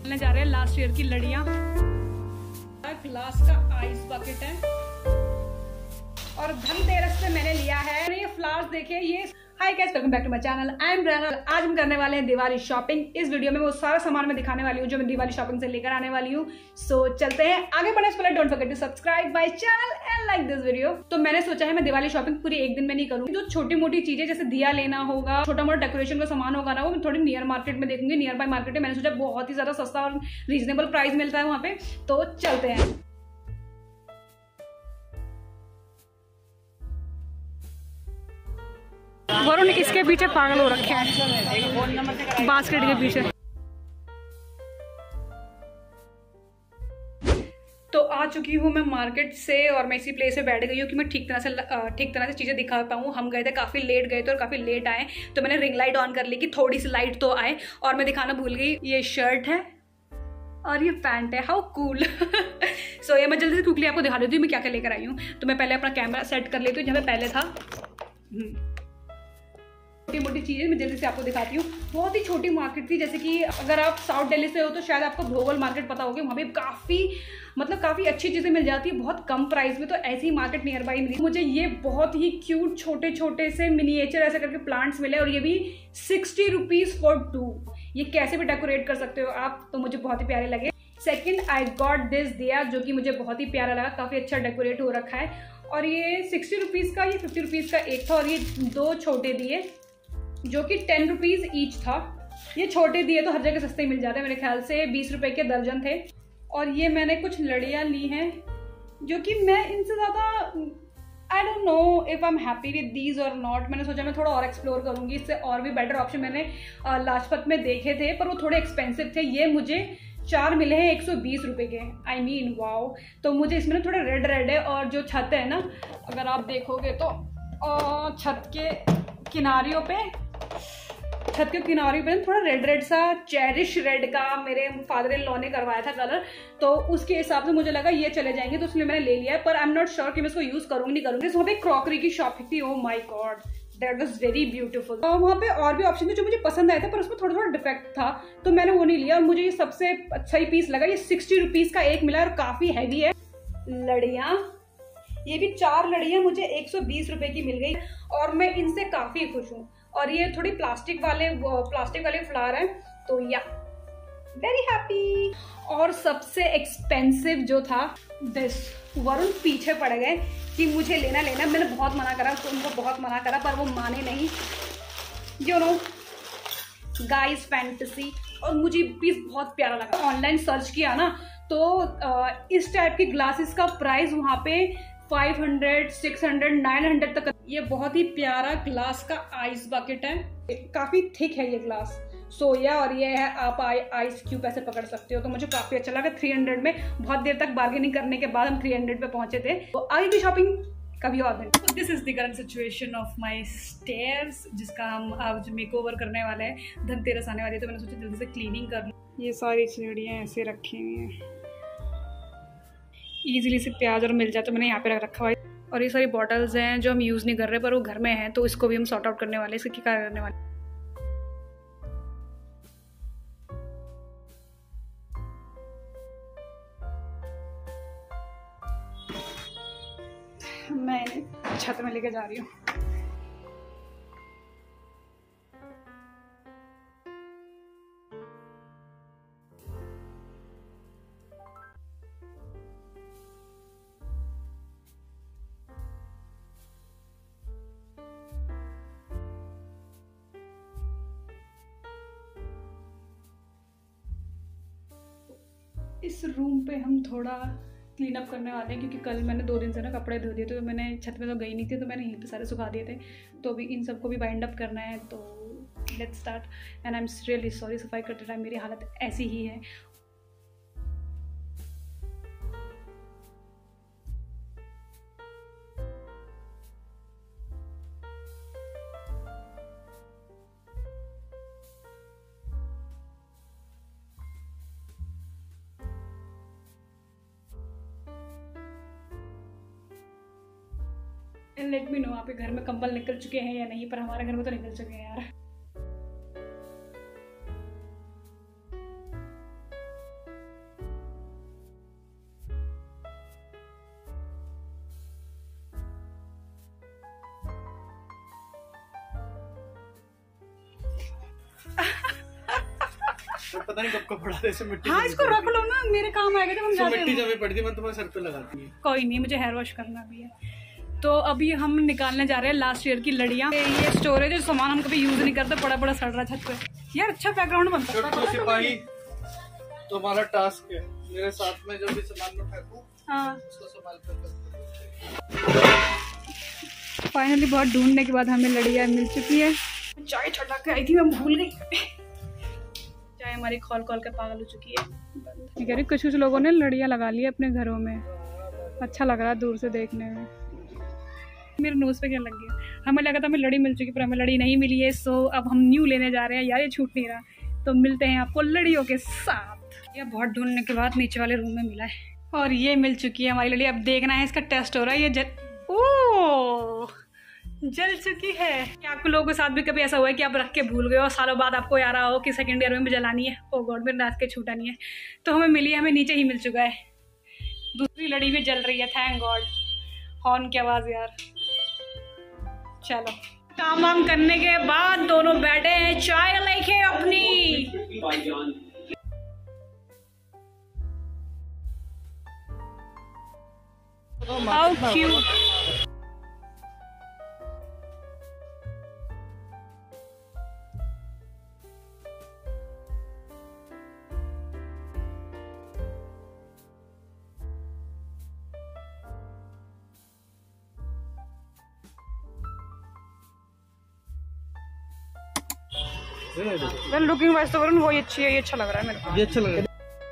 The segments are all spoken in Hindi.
ले जा रहे हैं लास्ट ईयर की लड़ियां। ग्लास का आइस बकेट है और धनतेरस से मैंने लिया है ये फ्लावर्स। देखिए ये। Hi guys, welcome back to my channel. I am Brana. आज हम करने वाले हैं दिवाली शॉपिंग। इस वीडियो में वो सारा सामान मैं दिखाने वाली हूँ जो मैं दिवाली शॉपिंग से लेकर आने वाली हूँ। सो चलते हैं आगे बढ़ने से पहले don't forget to subscribe my channel and like this video. तो मैंने सोचा है मैं दिवाली शॉपिंग पूरी एक दिन में नहीं करूंगी। जो छोटी मोटी चीजें जैसे दिया लेना होगा, छोटा मोटा डेकोरेशन का सामान होगा ना, वो मैं थोड़ी नियर मार्केट में देखूंगी। नियर बाय मार्केट में मैंने सोचा बहुत ही ज्यादा सस्ता और रीजनेबल प्राइस मिलता है वहां पे। तो चलते हैं। वरुण इसके पीछे पागल हो रखे हैं, बास्केट के पीछे। तो आ चुकी हूँ मैं मार्केट से और मैं इसी प्लेस पे बैठ गई हूँ कि मैं ठीक तरह से चीजें दिखा पाऊँ। हम गए थे, काफी लेट गए थे और काफी लेट आए, तो मैंने रिंग लाइट ऑन कर ली कि थोड़ी सी लाइट तो आए। और मैं दिखाना भूल गई, ये शर्ट है और ये पैंट है। How cool. सो ये मैं जल्दी से क्विकली आपको दिखा देती हूँ मैं क्या क्या लेकर आई हूँ। तो मैं पहले अपना कैमरा सेट कर लेती हूँ जहाँ पे पहले था। छोटी मोटी चीजें मैं जल्दी से आपको दिखाती हूँ। बहुत ही छोटी मार्केट थी, जैसे कि अगर आप साउथ दिल्ली से हो तो शायद आपको भोगल मार्केट पता होगी। वहाँ पे काफ़ी अच्छी चीज़ें मिल जाती है बहुत कम प्राइस में। तो ऐसी मार्केट नियर बाई मिली मुझे। ये बहुत ही क्यूट छोटे छोटे से मिनिएचर ऐसे करके प्लांट्स मिले और ये भी 60 रुपीज़ फॉर 2। ये कैसे भी डेकोरेट कर सकते हो आप, तो मुझे बहुत ही प्यारे लगे। सेकेंड, आई गॉट दिस दिया जो कि मुझे बहुत ही प्यारा लगा, काफ़ी अच्छा डेकोरेट हो रखा है। और ये 60 रुपीज़ का, ये 50 रुपीज़ का एक था और ये 2 छोटे दिए जो कि 10 रुपीज़ ईच था। ये छोटे दिए तो हर जगह सस्ते मिल जाते हैं, मेरे ख्याल से 20 रुपए के दर्जन थे। और ये मैंने कुछ लड़ियाँ ली हैं जो कि मैं इनसे ज़्यादा I don't know if I am happy with these और नॉट। मैंने सोचा मैं थोड़ा और एक्सप्लोर करूँगी, इससे और भी बेटर ऑप्शन मैंने लाजपत में देखे थे पर वो थोड़े एक्सपेंसिव थे। ये मुझे 4 मिले हैं 120 रुपए के। I mean wow. तो मुझे इसमें थोड़ा रेड रेड है और जो छत है ना, अगर आप देखोगे तो छत के किनारियों पे थोड़ा रेड रेड सा, चेरिश रेड का मेरे फादर इन लॉ ने करवाया था कलर, तो उसके हिसाब से मुझे लगा ये चले जाएंगे, तो इसलिए मैंने ले लिया है। पर आई एम नॉट श्योर कि मैं इसको यूज करूंगी नहीं करूंगी। वहाँ पे क्रॉकरी की शॉप थी। Oh my god, that was very beautiful. वहाँ पे और भी ऑप्शन थे जो मुझे पसंद आए थे पर उसमें थोड़ा थोड़ा डिफेक्ट था, तो मैंने वो नहीं लिया। और मुझे ये सबसे अच्छा ही पीस लगा। ये 60 रुपीज का एक मिला और काफी हैवी है। लड़ियाँ, ये भी 4 लड़ियाँ मुझे 120 रुपए की मिल गई और मैं इनसे काफी खुश हूँ। और ये थोड़ी प्लास्टिक वाले फ्लावर हैं, तो या वेरी हैप्पी। और सबसे एक्सपेंसिव जो था दिस। वरुण पीछे पड़ गए कि मुझे लेना। मैंने बहुत मना करा, तो उनको बहुत मना करा पर वो माने नहीं। You know guys fantasy. और मुझे पीस बहुत प्यारा लगा। ऑनलाइन सर्च किया ना तो इस टाइप के ग्लासेस का प्राइस वहाँ पे 500, 600, 900 तक। ये बहुत ही प्यारा ग्लास का आइस बकेट है, काफी थिक है ये ग्लास। सोया और ये है आप आइस क्यूब ऐसे पकड़ सकते हो। तो मुझे काफी अच्छा लगा। 300 में बहुत देर तक बार्गेनिंग करने के बाद हम 300 पे पहुंचे थे। तो आगे की शॉपिंग कभी और दिन। This is the current situation of my stairs, जिसका हम आज मेकओवर करने वाले हैं। धनतेरस आने वाली है तो मैंने सोचा जल्दी से क्लीनिंग कर लूं। ये सारी सीढ़ियाँ ऐसे रखी हुई हैं, ईजिली से प्याज और मिल जाए, तो मैंने यहाँ पे रख रखा हुआ है। और ये सारी बॉटल्स हैं जो हम यूज़ नहीं कर रहे पर वो घर में हैं, तो इसको भी हम सॉर्ट आउट करने वाले हैं। इसकी क्या करने वाले, मैं इन्हें छत में लेके जा रही हूँ। इस रूम पे हम थोड़ा क्लीन अप करने वाले हैं क्योंकि कल मैंने 2 दिन से ना कपड़े धो दिए थे। तो मैंने छत में तो गई नहीं थी, तो मैंने यहीं पे सारे सुखा दिए थे। तो अभी इन सबको भी बाइंड अप करना है। तो let's start. And I am really sorry, सफाई करते टाइम मेरी हालत ऐसी ही है। लेट मी नो आपके घर में कंबल निकल चुके हैं या नहीं, पर हमारे घर में तो निकल चुके हैं यार। पता नहीं कब पड़ा था इसे मिट्टी। हाँ इसको रख लो ना, मेरे काम आएगा जब हम जाते हैं। मिट्टी जब पड़ी थी मैं तुम्हारे सर पे लगाती है। कोई नहीं, मुझे हेयर वॉश करना भी है। तो अभी हम निकालने जा रहे हैं लास्ट ईयर की लड़ियाँ। ये स्टोरेज है, सामान हम कभी यूज नहीं करते, बड़ा बड़ा सड़ रहा है छत पे। यार अच्छा बैकग्राउंड बनता है। सिपाही तुम्हारा टास्क है, मेरे साथ में जो भी सामान में फेंकूं उसको संभाल कर। फाइनली बहुत ढूंढने के बाद हमें लड़ियाँ मिल चुकी है। चाय चढ़ा के आई थी, मैं भूल गई। चाय हमारी खोल खोल के पागल हो चुकी है। कुछ लोगों ने लड़ियाँ लगा ली है अपने घरों में, अच्छा लग रहा है दूर से देखने में। मेरे नोज पे क्या लग गया? हमें लगा था हमें लड़ी मिल चुकी, पर हमें लड़ी नहीं मिली है। सो अब हम न्यू लेने जा रहे हैं। यार ये छूट नहीं रहा, तो मिलते हैं आपको लड़ियों के साथ। ये बहुत ढूंढने के बाद नीचे वाले रूम में मिला है और ये मिल चुकी है हमारी लड़ी। अब देखना है, इसका टेस्ट हो रहा है। ये जल चुकी है। क्या आपको लोगों के साथ भी कभी ऐसा हुआ है कि आप रख के भूल गए और सालों बाद आपको याद रहा हो कि सेकंड ईयर में भी जलानी है? ओ गॉड, मेरे दांत के छूटा नहीं है। तो हमें मिली है, हमें नीचे ही मिल चुका है। दूसरी लड़ी भी जल रही है, थैंक गॉड। हॉर्न की आवाज यार। चलो काम वाम करने के बाद दोनों बैठे हैं चाय लेके अपनी। How cute. Well looking wise तो वरुण वही अच्छी है, ये अच्छा लग रहा है मेरे को। ये अच्छा लग रहा है।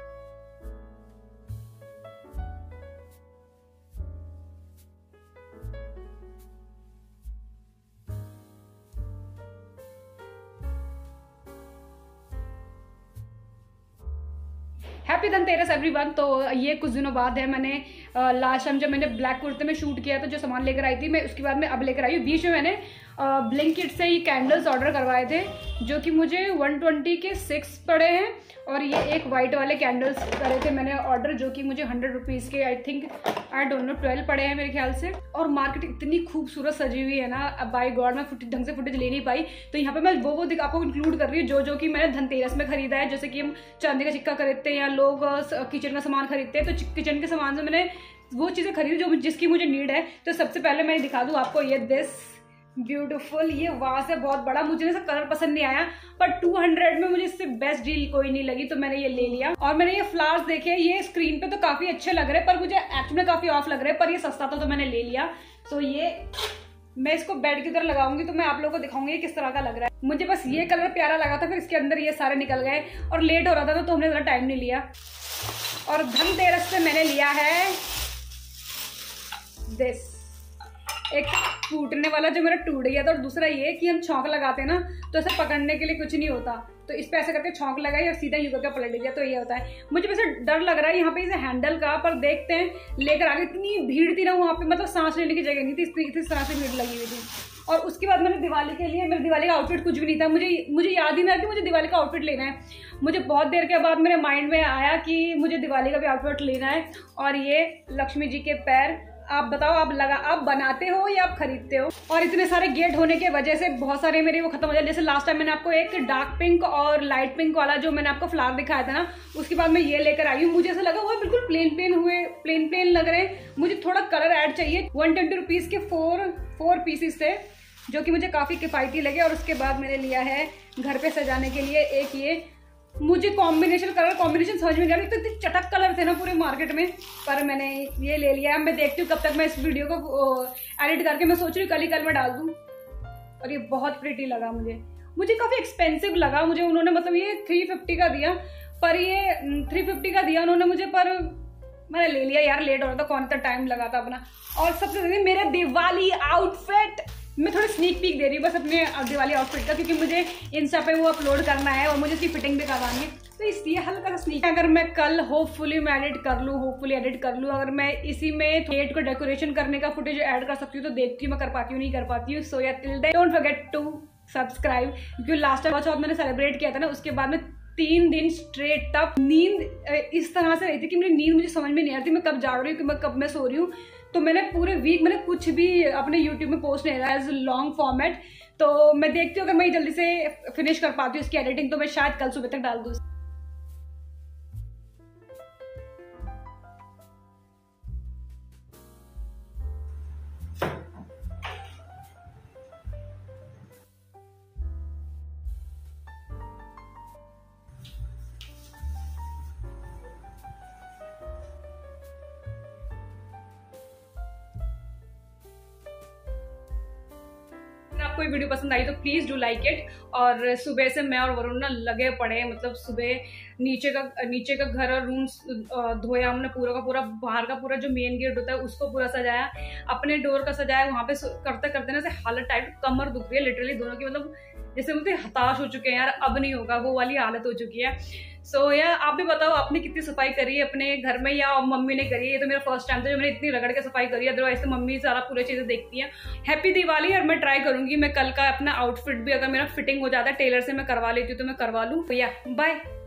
Happy Dhanteras everyone. तो ये कुछ दिनों बाद है। मैंने लास्ट टाइम जब मैंने ब्लैक कुर्ते में शूट किया था, जो सामान लेकर आई थी मैं, उसके बाद मैं अब लेकर आई हूँ। बीच में मैंने ब्लिंकिट से ही कैंडल्स ऑर्डर करवाए थे, जो कि मुझे 120 के 6 पड़े हैं। और ये एक वाइट वाले कैंडल्स करे थे मैंने ऑर्डर, जो कि मुझे 100 रुपीज़ के I think I don't know 12 पड़े हैं मेरे ख्याल से। और मार्केट इतनी खूबसूरत सजी हुई है ना, अब बाय गॉड मैं ढंग से फुटेज ले नहीं पाई, तो यहाँ पे मैं वो आपको इंक्लूड कर रही हूँ जो कि मैंने धनतेरस में खरीदा है। जैसे कि हम चांदी का सिक्का खरीदते हैं या लोग किचन का सामान खरीदते हैं, तो किचन के सामान से मैंने वो चीज़ें खरीदी जो जिसकी मुझे नीड है। तो सबसे पहले मैं दिखा दूँ आपको ये दिस ब्यूटीफुल, ये वास है बहुत बड़ा। मुझे ना कलर पसंद नहीं आया, पर 200 में मुझे इससे बेस्ट डील कोई नहीं लगी, तो मैंने ये ले लिया। और मैंने ये फ्लावर्स देखे, ये स्क्रीन पे तो काफी अच्छे लग रहे हैं, पर मुझे एक्चुअली में काफी ऑफ लग रहे हैं, पर ये सस्ता था तो मैंने ले लिया। तो ये मैं इसको बेड की तरह लगाऊंगी, तो मैं आप लोगों को दिखाऊंगी किस तरह का लग रहा है। मुझे बस ये कलर प्यारा लगा था, फिर इसके अंदर ये सारे निकल गए और लेट हो रहा था, तो हमने ज़्यादा टाइम नहीं लिया। और धनतेरस पे मैंने लिया है दिस, एक टूटने वाला जो मेरा टूट गया था, और दूसरा ये कि हम छौंक लगाते हैं ना, तो ऐसे पकड़ने के लिए कुछ नहीं होता, तो इस पे ऐसे करके छौंक लगाई और सीधा यूं करके पलट गया। तो ये होता है। मुझे वैसे डर लग रहा है यहाँ पे इसे हैंडल का, पर देखते हैं। लेकर आगे इतनी भीड़ थी ना वहाँ पे, मतलब सांस लेने की जगह नहीं थी, इस तरह से भीड़ लगी हुई थी। और उसके बाद मैंने दिवाली के लिए, मेरे दिवाली का आउटफिट कुछ भी नहीं था। मुझे याद ही नहीं आया कि मुझे दिवाली का आउटफिट लेना है। मुझे बहुत देर के बाद मेरे माइंड में आया कि मुझे दिवाली का भी आउटफिट लेना है। और ये लक्ष्मी जी के पैर, आप बताओ आप बनाते हो या आप खरीदते हो? और इतने सारे गेट होने की वजह से बहुत सारे मेरे वो खत्म हो जाए। जैसे लास्ट टाइम मैंने आपको एक डार्क पिंक और लाइट पिंक वाला जो मैंने आपको फ्लावर दिखाया था ना, उसके बाद मैं ये लेकर आई हूँ। मुझे ऐसा लगा वो बिल्कुल प्लेन लग रहे हैं। मुझे थोड़ा कलर ऐड चाहिए। 120 रुपीज़ के 4 पीसेस थे, जो कि मुझे काफ़ी किफ़ायती लगे। और उसके बाद मैंने लिया है घर पे सजाने के लिए एक ये, मुझे कलर कॉम्बिनेशन समझ में नहीं आ रही, तो इतने चटक कलर थे ना पूरे मार्केट में, पर मैंने ये ले लिया। मैं देखती हूँ कब तक मैं इस वीडियो को एडिट करके, मैं सोच रही हूँ कल ही कल मैं डाल दूँ। और ये बहुत प्रिटी लगा मुझे काफ़ी एक्सपेंसिव लगा मुझे। उन्होंने मतलब ये 350 का दिया, पर ये 350 का दिया उन्होंने मुझे, पर मैंने ले लिया यार, लेट हो रहा था, कौन सा टाइम लगा था अपना। और सबसे ज़्यादा मेरा दिवाली आउटफिट, मैं थोड़ी स्नीक पीक दे रही हूँ बस अपने दिवाली आउटफिट का, क्योंकि मुझे इंस्टा पे वो अपलोड करना है और मुझे इसकी फिटिंग भी करवानी है, तो इसलिए हल्का सा स्नीक। अगर मैं कल होपफुली मैं एडिट कर लूँ, अगर मैं इसी में गेट को डेकोरेशन करने का फुटेज ऐड कर सकती हूँ, तो देखती हूँ मैं कर पाती हूँ नहीं कर पाती हूँ। So yeah till then don't forget to subscribe, क्योंकि लास्ट टाइम मैंने सेलिब्रेट किया था ना, उसके बाद में 3 दिन स्ट्रेट तक नींद इस तरह से रही थी कि मेरी नींद मुझे समझ में नहीं आ रही थी, मैं कब जाग रही हूँ कब मैं सो रही हूँ। तो मैंने पूरे वीक मैंने कुछ भी अपने यूट्यूब में पोस्ट नहीं रहा एज लॉन्ग फॉर्मेट, तो मैं देखती हूँ अगर मैं जल्दी से फिनिश कर पाती हूँ इसकी एडिटिंग, तो मैं शायद कल सुबह तक डाल दूँ। आपको ये वीडियो पसंद आई तो प्लीज डू लाइक इट। और सुबह से मैं और वरुण ना लगे पड़े, मतलब सुबह नीचे का घर और रूम धोया हमने पूरा का पूरा, बाहर का पूरा जो मेन गेट होता है उसको पूरा सजाया, अपने डोर का सजाया। वहां पे करते करते ना से हालत टाइट, कमर दुख रही है लिटरली दोनों की, मतलब जैसे मुझे हताश हो चुके हैं यार, अब नहीं होगा, वो वाली हालत हो चुकी है। सो यार आप भी बताओ आपने कितनी सफाई करी है अपने घर में, या मम्मी ने करी है? ये तो मेरा फर्स्ट टाइम था जो मैंने इतनी रगड़ के सफाई करी है, अदरवाइज तो मम्मी सारा पूरी चीजें देखती है। हैप्पी दिवाली। और मैं ट्राई करूंगी मैं कल का अपना आउटफिट भी, अगर मेरा फिटिंग हो जाता है टेलर से मैं करवा लेती हूँ तो मैं करवा लूँ। भैया बाय।